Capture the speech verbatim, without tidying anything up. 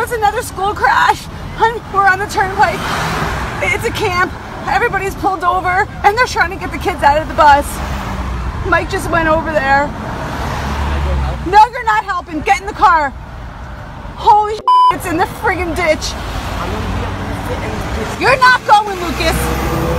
So it's another school crash. We're on the turnpike. It's a camp. Everybody's pulled over and they're trying to get the kids out of the bus. Mike just went over there. No, you're not helping. Get in the car. Holy shit, it's in the friggin' ditch. You're not going, Lucas.